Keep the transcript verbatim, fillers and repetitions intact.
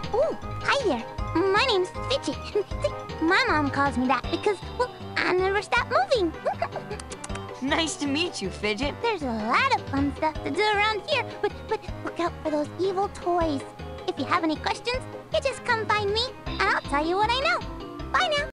Oh, hi there. My name's Fidget. My mom calls me that because, well, I never stop moving. Nice to meet you, Fidget. There's a lot of fun stuff to do around here, but but look out for those evil toys. If you have any questions, you just come find me, and I'll tell you what I know. Bye now.